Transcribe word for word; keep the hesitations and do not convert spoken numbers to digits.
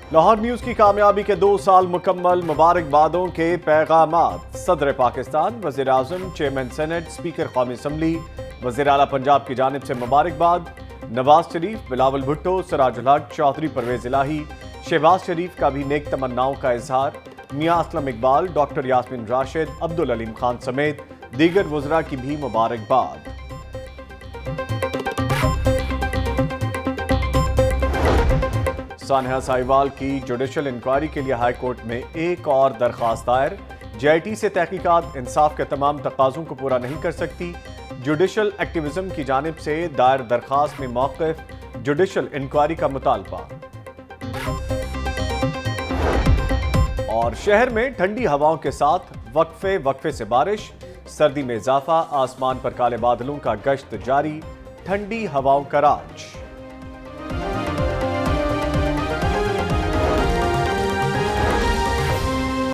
Lahore news की कामयाबी के दो साल मुकम्मल, मुबारकबादों के पैगामात। सदर पाकिस्तान, वज़ीर आज़म, चेयरमैन सेनेट, स्पीकर कौमी असम्बली, वज़ीर आला पंजाब की जानिब से मुबारकबाद। नवाज शरीफ, बिलावल भुट्टो, सिराजुल हक, चौधरी परवेज इलाही, शहबाज शरीफ का भी नेक तमन्नाओं का इजहार। मियां असलम इकबाल, डॉक्टर यास्मीन राशिद, अब्दुल अलीम खान समेत दीगर वज़रा की भी मुबारकबाद। सानहा साहिवाल की जुडिशल इंक्वायरी के लिए हाई कोर्ट में एक और दरखास्त दायर। जे आई टी से तहकीकात इंसाफ के तमाम तकाज़ों को पूरा नहीं कर सकती। जुडिशल एक्टिविज्म की जानिब से दायर दरखास्त में मौक़िफ़ जुडिशल इंक्वायरी का मुतालबा। और शहर में ठंडी हवाओं के साथ वक्फे वक्फे से बारिश, सर्दी में इजाफा, आसमान पर काले बादलों का गश्त जारी, ठंडी हवाओं का राज।